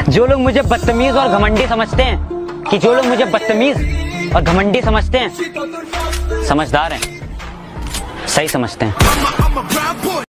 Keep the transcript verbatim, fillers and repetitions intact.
जो लोग मुझे बदतमीज और घमंडी समझते हैं कि जो लोग मुझे बदतमीज और घमंडी समझते हैं समझदार हैं, सही समझते हैं।